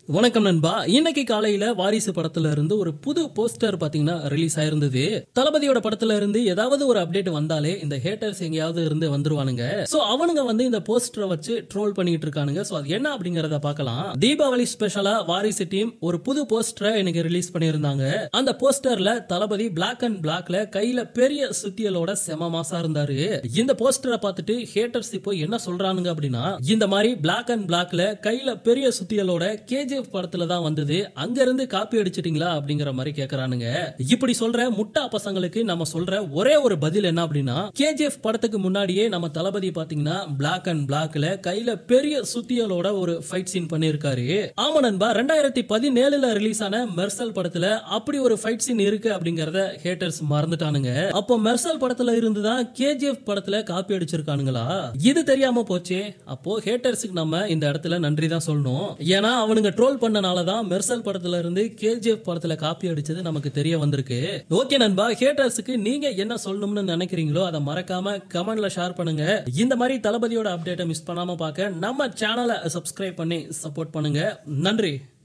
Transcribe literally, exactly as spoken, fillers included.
வணக்கம் நண்பா. இன்னைக்கு காலையில வாரிசு படத்துல இருந்து ஒரு புது போஸ்டர் பாத்தீங்கன்னா ரிலீஸ் ஆயிருந்தது. தளபதியோட படத்துல இருந்து ஏதாவது ஒரு அப்டேட் வந்தாலே இந்த ஹேட்டர்ஸ் எங்கேயாவது இருந்து வந்துருவானுங்க. சோ அவனுங்க வந்து இந்த போஸ்டரை வச்சு ட்ரோல் பண்ணிட்டு இருக்கானுங்க. சோ அது என்ன அப்படிங்கறத பார்க்கலாம். தீபாவளி ஸ்பெஷலா வாரிசு டீம் ஒரு புது போஸ்டரை எனக்கு ரிலீஸ் பண்ணியிருந்தாங்க. அந்த போஸ்டர்ல தளபதி பிளாக் அண்ட் பிளாக்ல கையில பெரிய சுத்தியலோட செம மாசா இருந்தாரு. இந்த போஸ்டரை பார்த்துட்டு ஹேட்டர்ஸ் இப்போ என்ன சொல்றானுங்க அப்படின்னா, இந்த மாதிரி பிளாக் அண்ட் பிளாக்ல கையில பெரிய சுத்தியலோட கேஜிஎஃப் படத்துல தான் வந்தது, அங்க இருந்து காப்பி அடிச்சிட்டீங்களா அப்படிங்கிற மாதிரி கேக்குறானுங்க. இப்படி சொல்ற முட்டா பசங்களுக்கு நம்ம சொல்ற ஒரே ஒரு பதில் என்ன அப்படின்னா, கேஜிஎஃப் படத்துக்கு முன்னாடியே நம்ம தளபதி பாத்தீங்கன்னா பிளாக் அண்ட் பிளாக்ல கையில பெரிய சுத்தியலோட ஒரு ஃபைட் சீன் பண்ணிருக்காரு. ஆமா நண்பா, ரெண்டாயிரத்தி பதினேழுல ரிலீஸ் ஆன மெர்சல் படத்துல அப்படி ஒரு ஃபைட் சீன் இருக்கு அப்படிங்கறத ஹேட்டர்ஸ் மறந்துட்டானுங்க. அப்போ மெர்சல் படத்துல இருந்து தான் கேஜிஎஃப் படத்துல காப்பி அடிச்சிருக்கானுங்களா? இது தெரியாம போச்சே. அப்போ ஹேட்டர்ஸ்க்கு நம்ம இந்த இடத்துல நன்றி தான் சொல்லணும். ஏன்னா அவனுங்க ட்ரோல் பண்ணனால தான் மெர்சல் படத்துல இருந்து கேஜிஎஃப் படத்துல காப்பி அடிச்சது நமக்கு தெரிய வந்திருக்கு. ஓகே நண்பா, ஹேட்டர்ஸ்க்கு நீங்க என்ன சொல்லணும்னு நினைக்கிறீங்களோ அதை மறக்காம கமெண்ட்ல ஷேர் பண்ணுங்க. இந்த மாதிரி தளபதியோட அப்டேட்டை மிஸ் பண்ணாம பார்க்க நம்ம சேனலை சப்ஸ்கிரைப் பண்ணி சப்போர்ட் பண்ணுங்க. நன்றி.